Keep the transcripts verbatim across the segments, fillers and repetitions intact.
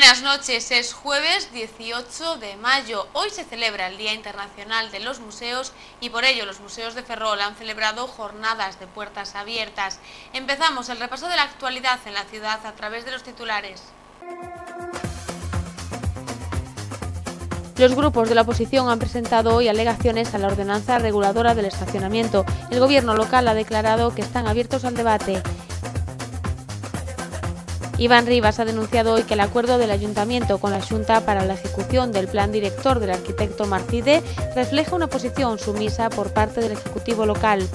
Buenas noches, es jueves dieciocho de mayo. Hoy se celebra el Día Internacional de los Museos y por ello los museos de Ferrol han celebrado jornadas de puertas abiertas. Empezamos el repaso de la actualidad en la ciudad a través de los titulares. Los grupos de la oposición han presentado hoy alegaciones a la ordenanza reguladora del estacionamiento. El gobierno local ha declarado que están abiertos al debate. Iván Rivas ha denunciado hoy que el acuerdo del Ayuntamiento con la Xunta para la ejecución del plan director del arquitecto Marcide refleja una posición sumisa por parte del Ejecutivo local.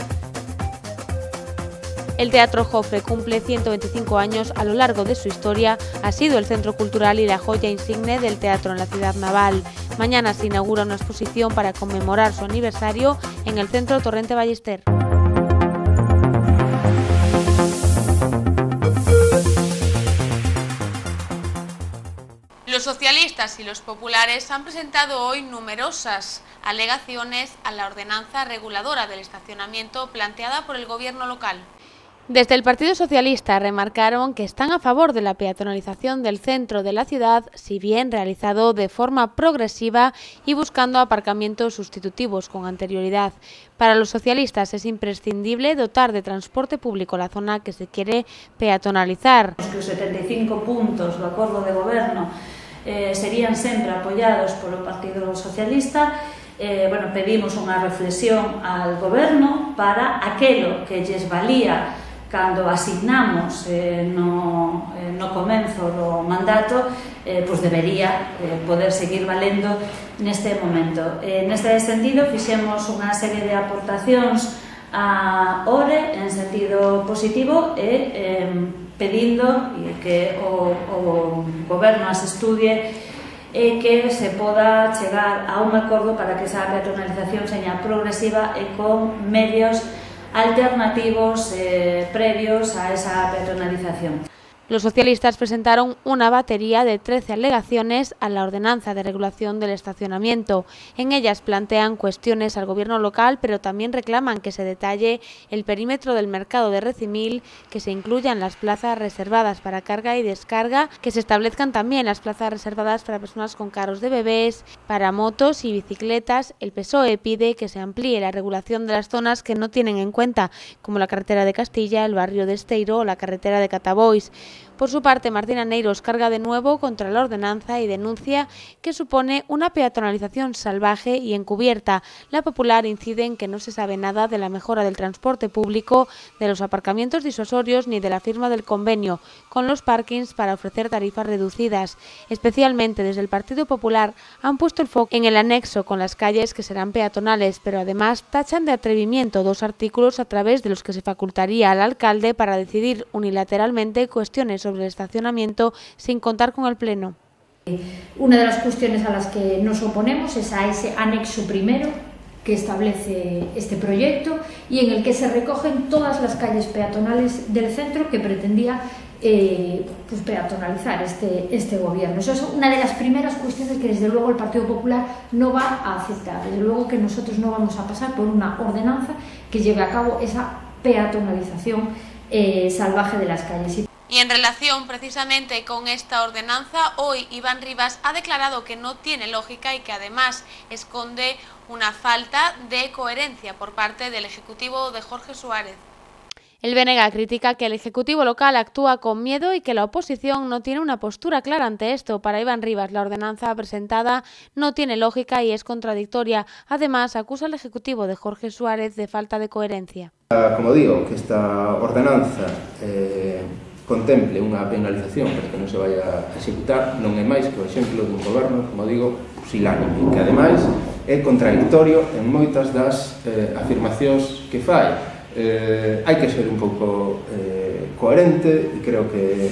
El Teatro Jofre cumple ciento veinticinco años a lo largo de su historia, ha sido el centro cultural y la joya insigne del teatro en la ciudad naval. Mañana se inaugura una exposición para conmemorar su aniversario en el Centro Torrente Ballester. Los socialistas y los populares han presentado hoy numerosas alegaciones a la ordenanza reguladora del estacionamiento planteada por el gobierno local. Desde el Partido Socialista remarcaron que están a favor de la peatonalización del centro de la ciudad, si bien realizado de forma progresiva y buscando aparcamientos sustitutivos con anterioridad. Para los socialistas es imprescindible dotar de transporte público la zona que se quiere peatonalizar. Os setenta e cinco puntos do acordo de goberno eh, serían sempre apoiados polo Partido Socialista. Eh, bueno, pedimos unha reflexión al goberno para aquelo que lles valía cando asignamos eh, no, eh, no comenzo do mandato, eh, pues debería eh, poder seguir valendo neste momento. Eh, neste sentido, fixemos unha serie de aportacións a O R E en sentido positivo e eh, pedindo que o, o goberno as estudie e que se poda chegar a un acordo para que esa peatonalización seña progresiva e con medios alternativos eh, previos a esa peatonalización. Los socialistas presentaron una batería de trece alegaciones a la ordenanza de regulación del estacionamiento. En ellas plantean cuestiones al gobierno local, pero también reclaman que se detalle el perímetro del mercado de Recimil, que se incluyan las plazas reservadas para carga y descarga, que se establezcan también las plazas reservadas para personas con carros de bebés, para motos y bicicletas. El P S O E pide que se amplíe la regulación de las zonas que no tienen en cuenta, como la carretera de Castilla, el barrio de Esteiro o la carretera de Catabois. Por su parte, Martina Neiros carga de nuevo contra la ordenanza y denuncia que supone una peatonalización salvaje y encubierta. La Popular incide en que no se sabe nada de la mejora del transporte público, de los aparcamientos disuasorios ni de la firma del convenio con los parkings para ofrecer tarifas reducidas. Especialmente desde el Partido Popular han puesto el foco en el anexo con las calles que serán peatonales, pero además tachan de atrevimiento dos artículos a través de los que se facultaría al alcalde para decidir unilateralmente cuestiones sobre el estacionamiento sin contar con el Pleno. Una de las cuestiones a las que nos oponemos es a ese anexo primero que establece este proyecto y en el que se recogen todas las calles peatonales del centro que pretendía eh, pues peatonalizar este, este gobierno. Eso es una de las primeras cuestiones que desde luego el Partido Popular no va a aceptar. Desde luego que nosotros no vamos a pasar por una ordenanza que lleve a cabo esa peatonalización eh, salvaje de las calles. Y en relación precisamente con esta ordenanza, hoy Iván Rivas ha declarado que no tiene lógica y que además esconde una falta de coherencia por parte del Ejecutivo de Jorge Suárez. El B N G critica que el Ejecutivo local actúa con miedo y que la oposición no tiene una postura clara ante esto. Para Iván Rivas, la ordenanza presentada no tiene lógica y es contradictoria. Además, acusa al Ejecutivo de Jorge Suárez de falta de coherencia. Como digo, que esta ordenanza eh, contemple unha penalización para que non se vaya a executar non é máis que o exemplo dun goberno, como digo, pusilánime, que ademais é contradictorio en moitas das eh, afirmacións que fai. Eh, hai que ser un pouco eh, coherente e creo que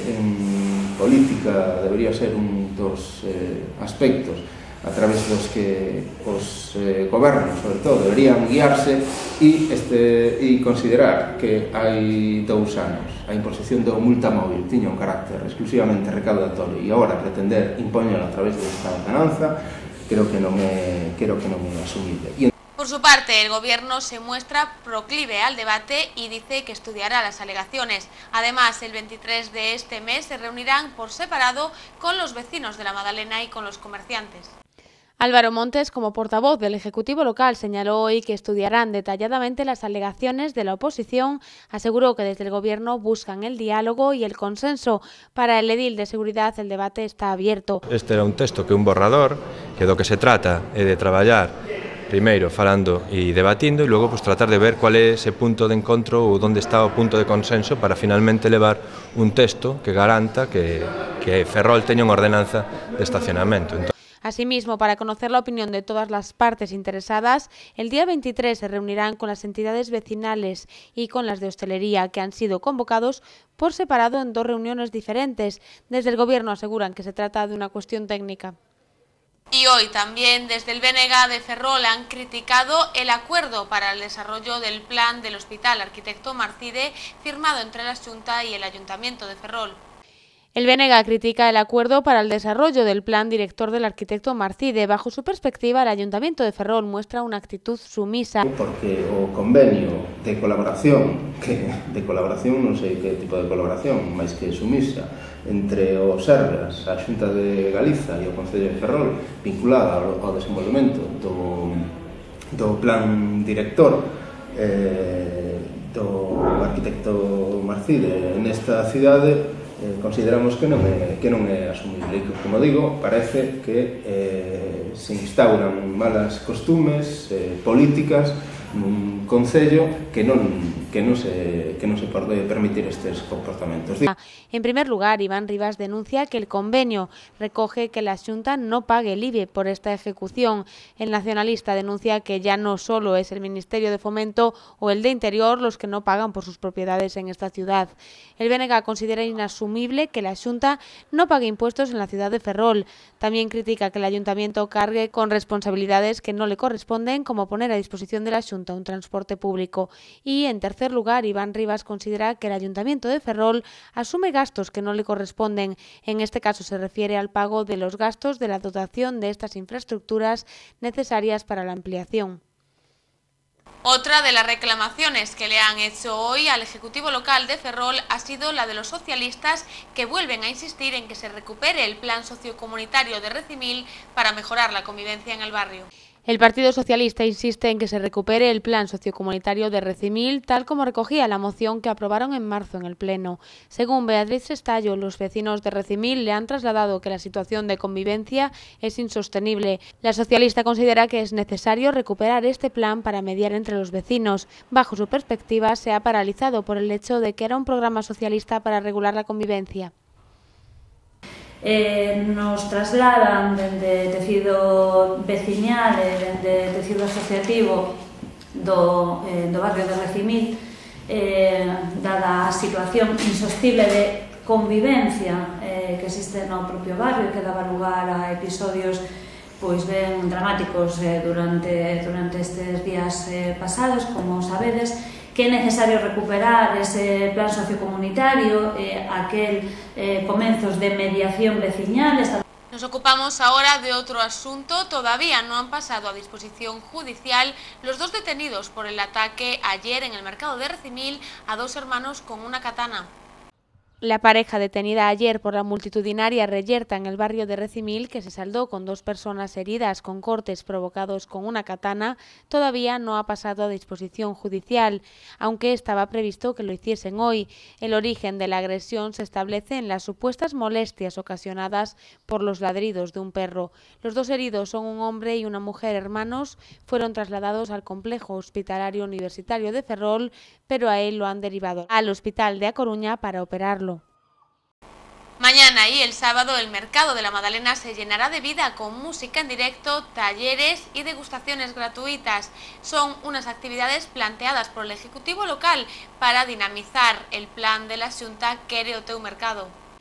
en política debería ser un dos eh, aspectos a través dos que os eh, gobernos, sobre todo, deberían guiarse e, este, e considerar que hai dous anos a imposición do multa móvil tiña un carácter exclusivamente recaudatorio e agora pretender impoñelo a través desta ordenanza creo que non é, creo que non é asumible. E Por su parte, el Gobierno se muestra proclive al debate y dice que estudiará las alegaciones. Además, el veintitrés de este mes se reunirán por separado con los vecinos de la Madalena y con los comerciantes. Álvaro Montes, como portavoz del Ejecutivo local, señaló hoy que estudiarán detalladamente las alegaciones de la oposición. Aseguró que desde el Gobierno buscan el diálogo y el consenso. Para el edil de Seguridad, el debate está abierto. Este era un texto que un borrador, que do que se trata é de traballar primeiro falando e debatindo e logo pues, tratar de ver cuál é ese punto de encontro ou onde está o punto de consenso para finalmente levar un texto que garanta que, que Ferrol teña unha ordenanza de estacionamento. Entón, Asimismo, para conocer la opinión de todas las partes interesadas, el día veintitrés se reunirán con las entidades vecinales y con las de hostelería, que han sido convocados por separado en dos reuniones diferentes. Desde el Gobierno aseguran que se trata de una cuestión técnica. Y hoy también desde el B N G de Ferrol han criticado el acuerdo para el desarrollo del plan del Hospital Arquitecto Marcide firmado entre la Xunta y el Ayuntamiento de Ferrol. El B N G critica el acuerdo para el desarrollo del plan director del arquitecto Marcide. Bajo su perspectiva, el Ayuntamiento de Ferrol muestra una actitud sumisa. Porque o convenio de colaboración, que de colaboración non sei que tipo de colaboración, máis que sumisa, entre o Sergas, a Xunta de Galiza e o Concello de Ferrol, vinculada ao, ao desenvolvemento do, do plan director eh, do arquitecto Marcide nesta cidade, Eh, consideramos que non é, que non é asumible e que, como digo, parece que eh, se instauran malas costumes eh, políticas nun concello que non, que non se, que non se pode permitir estes comportamentos. En primer lugar, Iván Rivas denuncia que el convenio recoge que la Xunta no pague el I B E por esta ejecución. El nacionalista denuncia que ya no solo es el Ministerio de Fomento o el de Interior los que no pagan por sus propiedades en esta ciudad. El B N G considera inasumible que la Xunta no pague impuestos en la ciudad de Ferrol. También critica que el Ayuntamiento cargue con responsabilidades que no le corresponden, como poner a disposición de la Xunta un transporte público. Y, en tercer lugar, Iván Rivas considera que el Ayuntamiento de Ferrol asume gastos que no le corresponden. En este caso se refiere al pago de los gastos de la dotación de estas infraestructuras necesarias para la ampliación. Otra de las reclamaciones que le han hecho hoy al Ejecutivo local de Ferrol ha sido la de los socialistas, que vuelven a insistir en que se recupere el plan sociocomunitario de Recimil para mejorar la convivencia en el barrio. El Partido Socialista insiste en que se recupere el plan sociocomunitario de Recimil, tal como recogía la moción que aprobaron en marzo en el Pleno. Según Beatriz Estallo, los vecinos de Recimil le han trasladado que la situación de convivencia es insostenible. La socialista considera que es necesario recuperar este plan para mediar entre los vecinos. Bajo su perspectiva, se ha paralizado por el hecho de que era un programa socialista para regular la convivencia. Eh, nos trasladan dende tecido veciñal e dende tecido asociativo do, eh, do barrio de Recimil, eh, dada a situación insostible de convivencia eh, que existe no propio barrio, que daba lugar a episodios pois ben dramáticos eh, durante, durante estes días eh, pasados, como sabedes, que é necesario recuperar ese plan sociocomunitario, eh, aquel eh, comenzos de mediación veciñal. Nos ocupamos ahora de otro asunto. Todavía no han pasado a disposición judicial los dos detenidos por el ataque ayer en el mercado de Recimil a dos hermanos con una katana. La pareja detenida ayer por la multitudinaria reyerta en el barrio de Recimil, que se saldó con dos personas heridas con cortes provocados con una katana, todavía no ha pasado a disposición judicial, aunque estaba previsto que lo hiciesen hoy. El origen de la agresión se establece en las supuestas molestias ocasionadas por los ladridos de un perro. Los dos heridos son un hombre y una mujer hermanos, fueron trasladados al complejo hospitalario universitario de Ferrol, pero a él lo han derivado al hospital de A Coruña para operarlo. Mañana y el sábado el mercado de la Madalena se llenará de vida con música en directo, talleres y degustaciones gratuitas. Son unas actividades planteadas por el Ejecutivo local para dinamizar el plan de la Xunta Quere o Teu Mercado.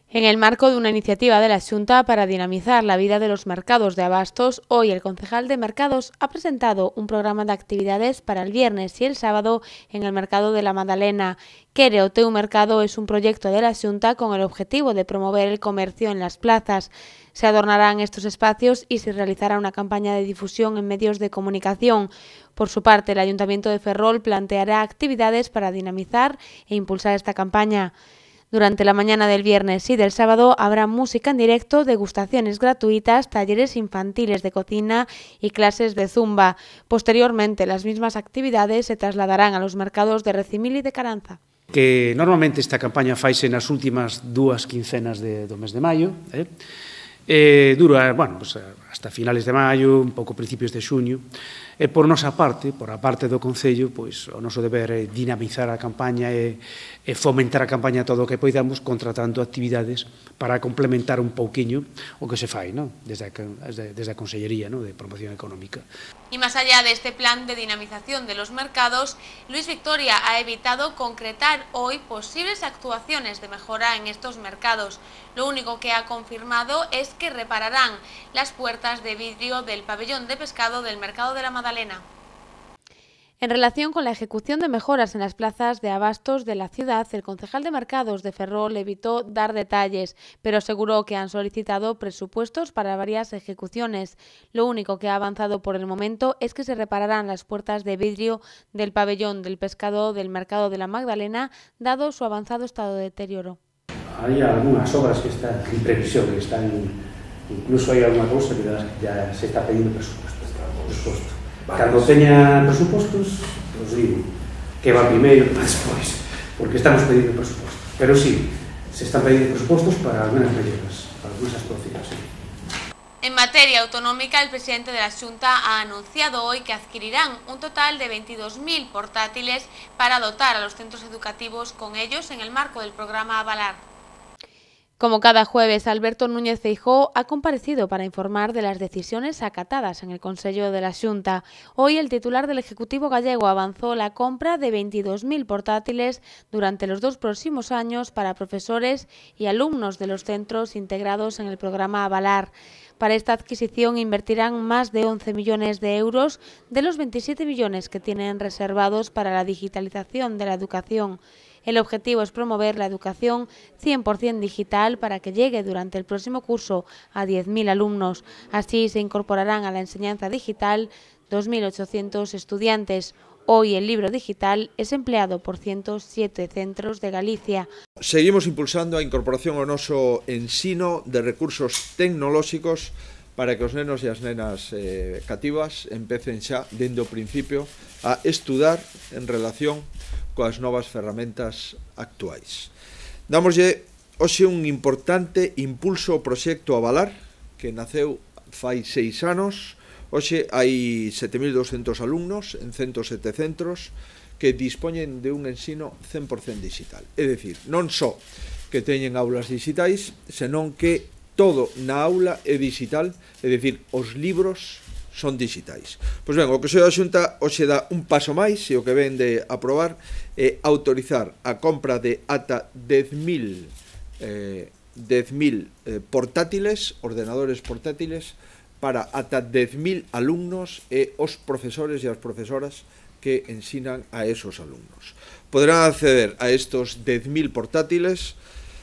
En el marco de una iniciativa de la Xunta para dinamizar la vida de los mercados de abastos, hoy el concejal de Mercados ha presentado un programa de actividades para el viernes y el sábado en el mercado de la Madalena. Quere o teu mercado es un proyecto de la Xunta con el objetivo de promover el comercio en las plazas. Se adornarán estos espacios y se realizará una campaña de difusión en medios de comunicación. Por su parte, el Ayuntamiento de Ferrol planteará actividades para dinamizar e impulsar esta campaña. Durante la mañana del viernes y del sábado habrá música en directo, degustaciones gratuitas, talleres infantiles de cocina y clases de zumba. Posteriormente, las mismas actividades se trasladarán a los mercados de Recimil y de Caranza. Que normalmente esta campaña faise nas últimas dúas quincenas de, do mes de maio, eh? Eh, dura, bueno, pues, hasta finales de maio, un pouco principios de xuño. E por nosa parte, por a parte do Concello, pois, o noso deber é dinamizar a campaña e, e fomentar a campaña todo o que poidamos, contratando actividades para complementar un pouquiño o que se fai, ¿no? desde, a, desde, desde a Consellería, ¿no? de Promoción Económica. Y más allá de este plan de dinamización de los mercados, Luis Victoria ha evitado concretar hoy posibles actuaciones de mejora en estos mercados. Lo único que ha confirmado es que repararán las puertas de vidrio del pabellón de pescado del mercado de la Madalena. En relación con la ejecución de mejoras en las plazas de abastos de la ciudad, el concejal de Mercados de Ferrol evitó dar detalles, pero aseguró que han solicitado presupuestos para varias ejecuciones. Lo único que ha avanzado por el momento es que se repararán las puertas de vidrio del pabellón del pescado del mercado de la Magdalena, dado su avanzado estado de deterioro. Hay algunas obras que están en previsión, que están, incluso hay alguna cosa que ya se está pidiendo presupuesto. presupuesto. Cando teña presupostos, os digo que va primeiro para despois, porque estamos pedindo presupostos. Pero sí, se están pedindo presupostos para algunas melloras, para algunas actuaciones. Sí. En materia autonómica, el presidente de la Xunta ha anunciado hoy que adquirirán un total de veintidós mil portátiles para dotar a los centros educativos con ellos en el marco del programa Avalar. Como cada jueves, Alberto Núñez Feijóo ha comparecido para informar de las decisiones acatadas en el Consello de la Xunta. Hoy el titular del Ejecutivo gallego avanzó la compra de veintidós mil portátiles durante los dos próximos años para profesores y alumnos de los centros integrados en el programa Avalar. Para esta adquisición invertirán más de once millones de euros de los veintisiete millones que tienen reservados para la digitalización de la educación. El objetivo es promover la educación cien por cien digital para que llegue durante el próximo curso a diez mil alumnos. Así se incorporarán a la enseñanza digital dos mil ochocientos estudiantes. Hoy el libro digital es empleado por ciento siete centros de Galicia. Seguimos impulsando a incorporación ao noso ensino de recursos tecnolóxicos para que os nenos e as nenas eh, cativas empecen xa, dende o principio, a estudar en relación coas novas ferramentas actuais. Dámoslle hoxe un importante impulso ao proxecto Avalar, que naceu fai seis anos. Hoxe hai sete mil douscentos alumnos en ciento sete centros que dispoñen de un ensino cen por cen digital. É dicir, non só que teñen aulas digitais, senón que todo na aula é digital, é dicir, os libros son digitais. Pois ben, o Consello da Xunta hoxe dá un paso máis e o que ven de aprobar é autorizar a compra de ata dez mil eh, dez mil eh, portátiles, ordenadores portátiles, para ata dez mil alumnos e os profesores e as profesoras que ensinan a esos alumnos. Poderán acceder a estos dez mil portátiles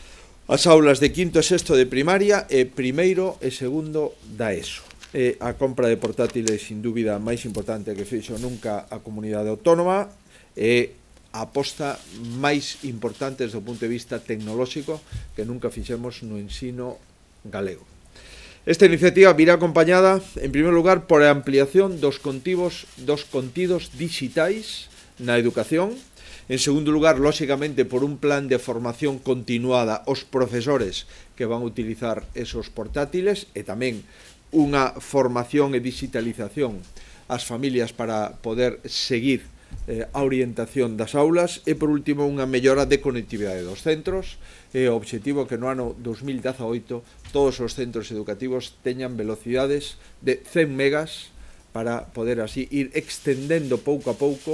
as aulas de quinto e sexto de primaria e primeiro e segundo da ESO. É a compra de portátiles, sin dúbida, máis importante que fixo nunca a comunidade autónoma e a aposta máis importante desde o punto de vista tecnolóxico que nunca fixemos no ensino galego. Esta iniciativa virá acompañada, en primeiro lugar, por a ampliación dos contidos, dos contidos digitais na educación. En segundo lugar, lóxicamente, por un plan de formación continuada aos profesores que van a utilizar esos portátiles e tamén unha formación e digitalización ás familias para poder seguir eh, a orientación das aulas e, por último, unha mellora de conectividade dos centros e o obxectivo que no ano dos mil dezaoito todos os centros educativos teñan velocidades de cen megas para poder así ir extendendo pouco a pouco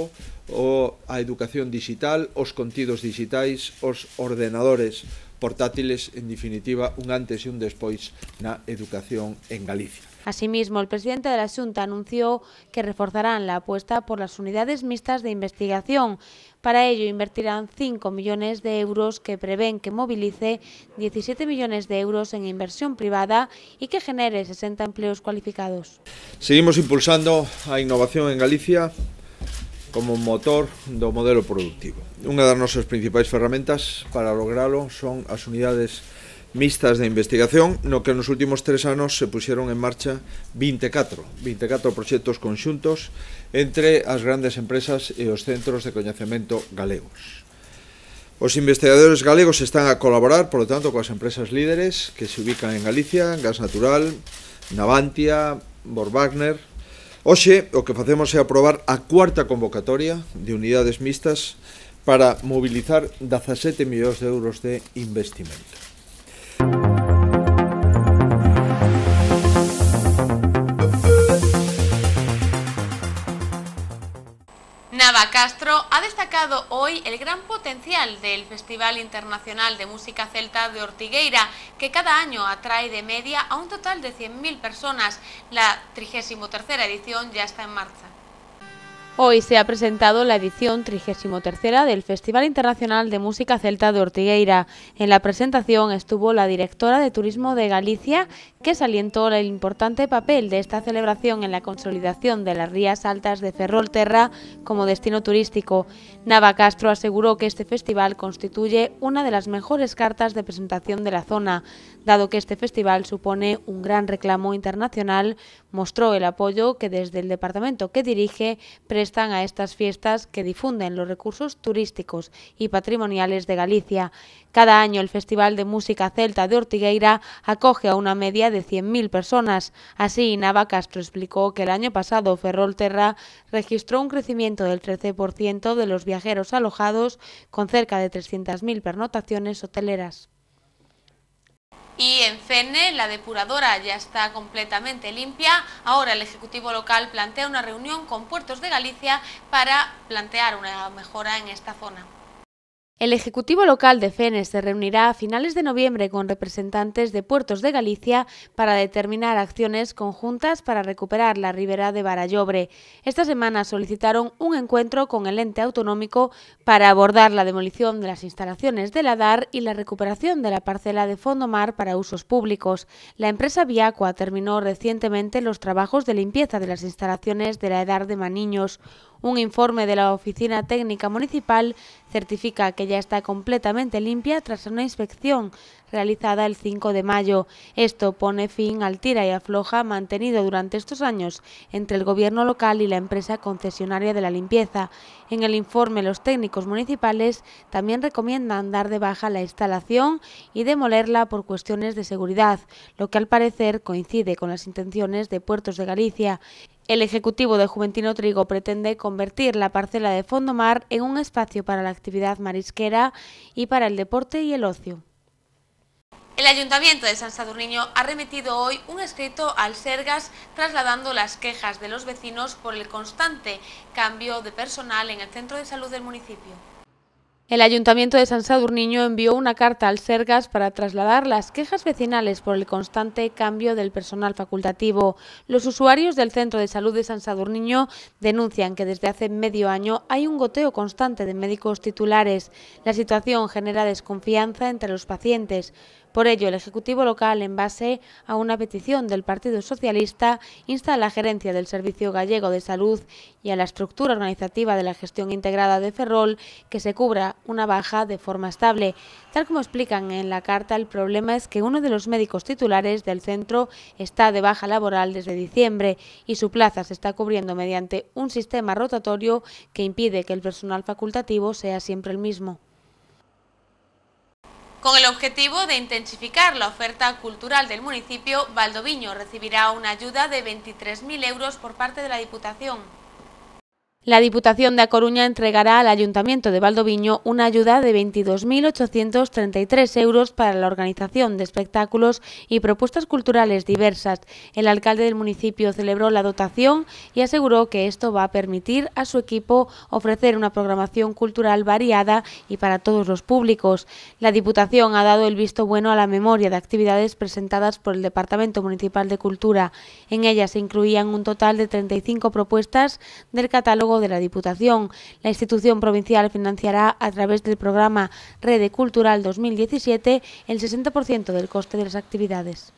o a educación digital, os contidos digitais, os ordenadores portátiles, en definitiva, un antes e un despois na educación en Galicia. Asimismo, el presidente de la Xunta anunció que reforzarán la apuesta por las unidades mixtas de investigación. Para ello invertirán cinco millones de euros que prevén que movilice diecisiete millones de euros en inversión privada y que genere sesenta empleos cualificados. Seguimos impulsando a innovación en Galicia como motor do modelo productivo. Unha das nosas principais ferramentas para logralo son as unidades mixtas de investigación, no que nos últimos tres anos se puxeron en marcha veinticuatro proxectos conxuntos entre as grandes empresas e os centros de coñecemento galegos. Os investigadores galegos están a colaborar, por lo tanto, coas empresas líderes que se ubican en Galicia, Gas Natural, Navantia, Borwagner. Hoxe, o que facemos é aprobar a cuarta convocatoria de unidades mixtas para mobilizar dezasete millóns de euros de investimento. Navacastro ha destacado hoy el gran potencial del Festival Internacional de Música Celta de Ortigueira, que cada año atrae de media a un total de cien mil personas. La trigésima tercera edición ya está en marcha. Hoy se ha presentado la edición trigésima tercera del Festival Internacional de Música Celta de Ortigueira. En la presentación estuvo la directora de Turismo de Galicia, que salientó el importante papel de esta celebración en la consolidación de las Rías Altas de Ferrolterra como destino turístico. Navacastro aseguró que este festival constituye una de las mejores cartas de presentación de la zona. Dado que este festival supone un gran reclamo internacional, mostró el apoyo que desde el departamento que dirige prestan a estas fiestas que difunden los recursos turísticos y patrimoniales de Galicia. Cada año el Festival de Música Celta de Ortigueira acoge a una media de cien mil personas. Así, Navacastro explicó que el año pasado Ferrolterra registró un crecimiento del trece por ciento de los viajeros alojados, con cerca de trescientas mil pernotaciones hoteleras. Y en Fene, la depuradora ya está completamente limpia. Ahora el Ejecutivo local plantea una reunión con Puertos de Galicia para plantear una mejora en esta zona. El Ejecutivo local de Fene se reunirá a finales de noviembre con representantes de Puertos de Galicia para determinar acciones conjuntas para recuperar la ribera de Barallobre. Esta semana solicitaron un encuentro con el ente autonómico para abordar la demolición de las instalaciones de la D A R y la recuperación de la parcela de Fondomar para usos públicos. La empresa Viacua terminó recientemente los trabajos de limpieza de las instalaciones de la E D A R de Maniños. Un informe de la Oficina Técnica Municipal certifica que ya está completamente limpia tras una inspección realizada el cinco de mayo. Esto pone fin al tira y afloja mantenido durante estos años entre el gobierno local y la empresa concesionaria de la limpieza. En el informe, los técnicos municipales también recomiendan dar de baja la instalación y demolerla por cuestiones de seguridad, lo que al parecer coincide con las intenciones de Puertos de Galicia. El Ejecutivo de Juventino Trigo pretende convertir la parcela de Fondomar en un espacio para la actividad marisquera y para el deporte y el ocio. El Ayuntamiento de San Sadurniño ha remitido hoy un escrito al Sergas trasladando las quejas de los vecinos por el constante cambio de personal en el centro de salud del municipio. El Ayuntamiento de San Sadurniño envió una carta al Sergas para trasladar las quejas vecinales por el constante cambio del personal facultativo. Los usuarios del Centro de Salud de San Sadurniño denuncian que desde hace medio año hay un goteo constante de médicos titulares. La situación genera desconfianza entre los pacientes. Por ello, el Ejecutivo local, en base a una petición del Partido Socialista, insta a la Gerencia del Servicio Gallego de Salud y a la estructura organizativa de la gestión integrada de Ferrol que se cubra una baja de forma estable. Tal como explican en la carta, el problema es que uno de los médicos titulares del centro está de baja laboral desde diciembre y su plaza se está cubriendo mediante un sistema rotatorio que impide que el personal facultativo sea siempre el mismo. Con el objetivo de intensificar la oferta cultural del municipio, Valdoviño recibirá una ayuda de veintitrés mil euros por parte de la Diputación. La Diputación de A Coruña entregará al Ayuntamiento de Valdoviño una ayuda de veintidós mil ochocientos treinta y tres euros para la organización de espectáculos y propuestas culturales diversas. El alcalde del municipio celebró la dotación y aseguró que esto va a permitir a su equipo ofrecer una programación cultural variada y para todos los públicos. La Diputación ha dado el visto bueno a la memoria de actividades presentadas por el Departamento Municipal de Cultura. En ellas se incluían un total de treinta y cinco propuestas del catálogo de la Diputación. La institución provincial financiará a través del programa Rede Cultural dos mil diecisiete el sesenta por ciento del coste de las actividades.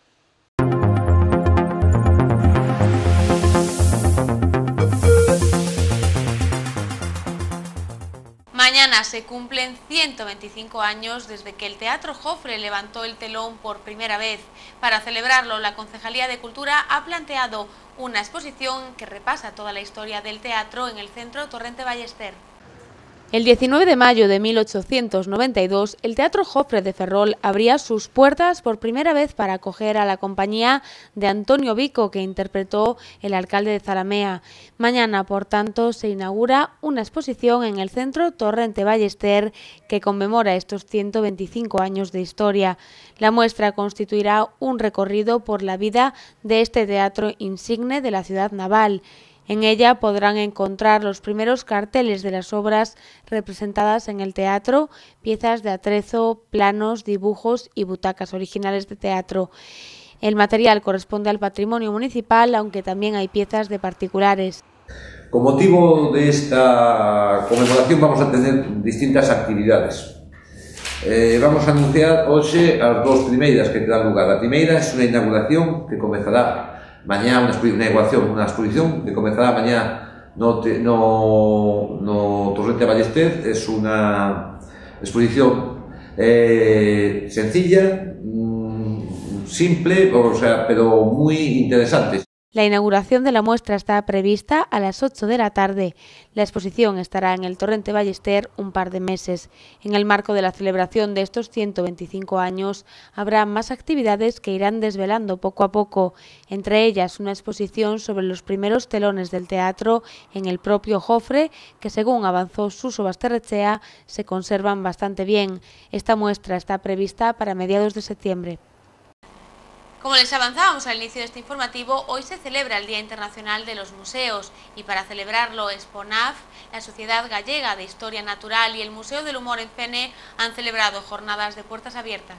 Mañana se cumplen ciento veinticinco años desde que el Teatro Jofre levantó el telón por primera vez. Para celebrarlo, la Concejalía de Cultura ha planteado una exposición que repasa toda la historia del teatro en el Centro Torrente Ballester. El diecinueve de mayo de mil ochocientos noventa y dos, el Teatro Jofre de Ferrol abría sus puertas por primera vez para acoger a la compañía de Antonio Vico, que interpretó el alcalde de Zalamea. Mañana, por tanto, se inaugura una exposición en el Centro Torrente Ballester que conmemora estos ciento veinticinco años de historia. La muestra constituirá un recorrido por la vida de este teatro insigne de la ciudad naval. En ella podrán encontrar los primeros carteles de las obras representadas en el teatro, piezas de atrezo, planos, dibujos y butacas originales de teatro. El material corresponde al patrimonio municipal, aunque también hay piezas de particulares. Con motivo de esta conmemoración vamos a tener distintas actividades. Eh, vamos a anunciar hoxe as dos primeiras que terán lugar. A primeira é unha inauguración que comezará mañá, unha inauguración, unha exposición que comezará mañá no, no, no Torrente Ballester. É unha exposición eh, sencilla, mmm, simple, o sea, pero moi interesante. La inauguración de la muestra está prevista a las ocho de la tarde. La exposición estará en el Torrente Ballester un par de meses. En el marco de la celebración de estos ciento veinticinco años, habrá más actividades que irán desvelando poco a poco, entre ellas una exposición sobre los primeros telones del teatro en el propio Jofre, que según avanzó Suso Basterrechea, se conservan bastante bien. Esta muestra está prevista para mediados de septiembre. Como les avanzábamos al inicio de este informativo, hoy se celebra el Día Internacional de los Museos y para celebrarlo Exponaf, la Sociedad Gallega de Historia Natural y el Museo del Humor en Fene han celebrado jornadas de puertas abiertas.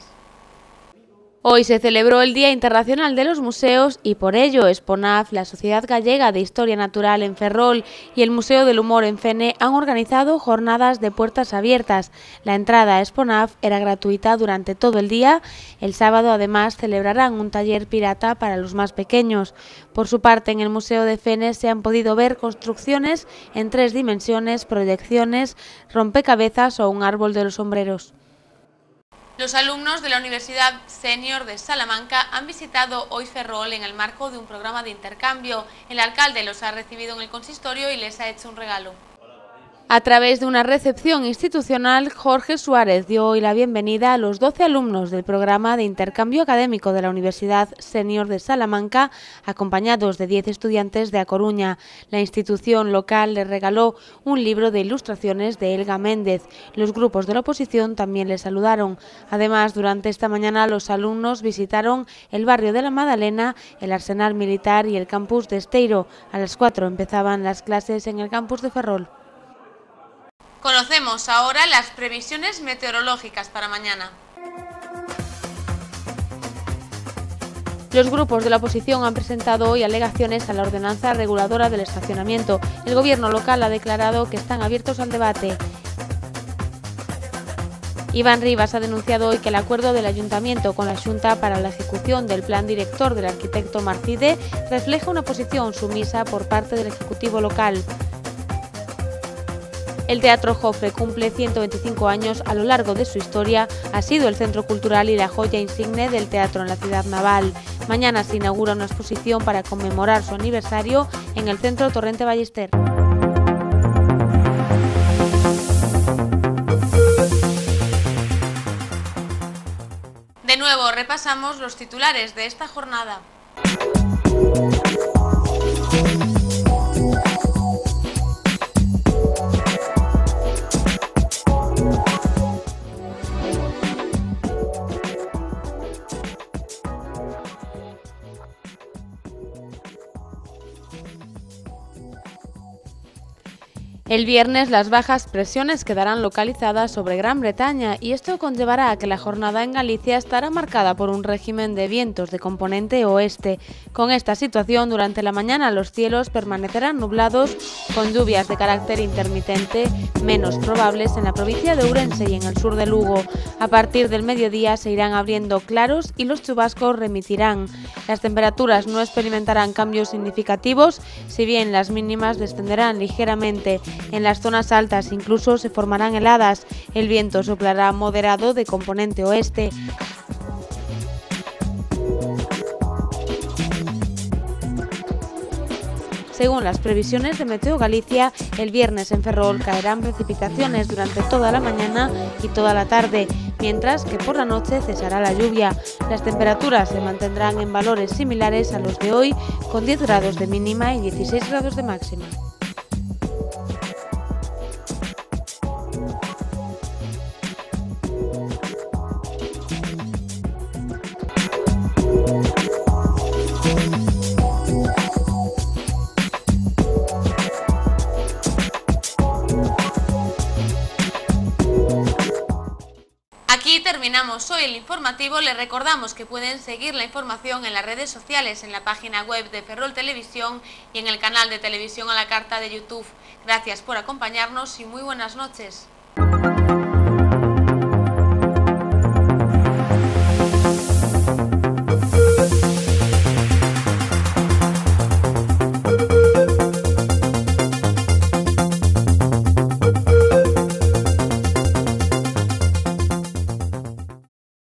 Hoy se celebró el Día Internacional de los Museos y por ello Exponaf, la Sociedad Gallega de Historia Natural en Ferrol y el Museo del Humor en Fene han organizado jornadas de puertas abiertas. La entrada a Exponaf era gratuita durante todo el día. El sábado además celebrarán un taller pirata para los más pequeños. Por su parte, en el Museo de Fene se han podido ver construcciones en tres dimensiones, proyecciones, rompecabezas o un árbol de los sombreros. Los alumnos de la Universidad Senior de Salamanca han visitado hoy Ferrol en el marco de un programa de intercambio. El alcalde los ha recibido en el consistorio y les ha hecho un regalo. A través de una recepción institucional, Jorge Suárez dio hoy la bienvenida a los doce alumnos del programa de intercambio académico de la Universidad Senior de Salamanca, acompañados de diez estudiantes de A Coruña. La institución local les regaló un libro de ilustraciones de Elga Méndez. Los grupos de la oposición también les saludaron. Además, durante esta mañana los alumnos visitaron el barrio de la Madalena, el Arsenal Militar y el campus de Esteiro. A las cuatro empezaban las clases en el campus de Ferrol. Conocemos ahora las previsiones meteorológicas para mañana. Los grupos de la oposición han presentado hoy alegaciones a la ordenanza reguladora del estacionamiento. El gobierno local ha declarado que están abiertos al debate. Iván Rivas ha denunciado hoy que el acuerdo del Ayuntamiento con la Xunta para la ejecución del plan director del arquitecto Marcide refleja una posición sumisa por parte del Ejecutivo local. El Teatro Jofre cumple ciento veinticinco años. A lo largo de su historia ha sido el centro cultural y la joya insigne del teatro en la ciudad naval. Mañana se inaugura una exposición para conmemorar su aniversario en el Centro Torrente Ballester. De nuevo repasamos los titulares de esta jornada. El viernes las bajas presiones quedarán localizadas sobre Gran Bretaña y esto conllevará a que la jornada en Galicia estará marcada por un régimen de vientos de componente oeste. Con esta situación, durante la mañana los cielos permanecerán nublados con lluvias de carácter intermitente menos probables en la provincia de Ourense y en el sur de Lugo. A partir del mediodía se irán abriendo claros y los chubascos remitirán. Las temperaturas no experimentarán cambios significativos, si bien las mínimas descenderán ligeramente. En las zonas altas incluso se formarán heladas. El viento soplará moderado de componente oeste. Según las previsiones de Meteo Galicia, el viernes en Ferrol caerán precipitaciones durante toda la mañana y toda la tarde, mientras que por la noche cesará la lluvia. Las temperaturas se mantendrán en valores similares a los de hoy, con diez grados de mínima y dieciséis grados de máxima. Aquí terminamos hoy el informativo. Les recordamos que pueden seguir la información en las redes sociales, en la página web de Ferrol Televisión y en el canal de televisión a la carta de YouTube. Gracias por acompañarnos y muy buenas noches.